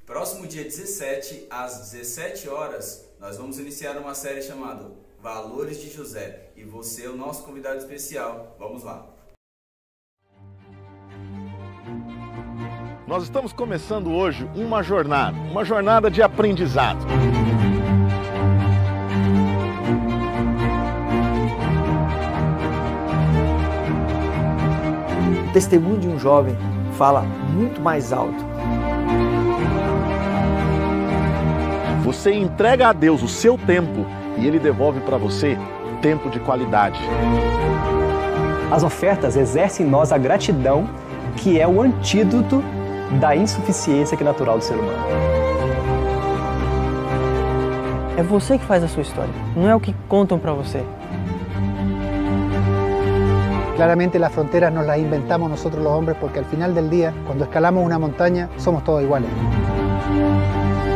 Próximo dia 17, às 17 horas, nós vamos iniciar uma série chamada Valores de José. E você é o nosso convidado especial. Vamos lá! Nós estamos começando hoje uma jornada de aprendizado. O testemunho de um jovem fala muito mais alto. Você entrega a Deus o seu tempo e Ele devolve para você tempo de qualidade. As ofertas exercem em nós a gratidão, que é o antídoto da insuficiência que é natural do ser humano. É você que faz a sua história, não é o que contam para você. Claramente las fronteras nos las inventamos nosotros los hombres porque al final del día, cuando escalamos una montaña, somos todos iguales.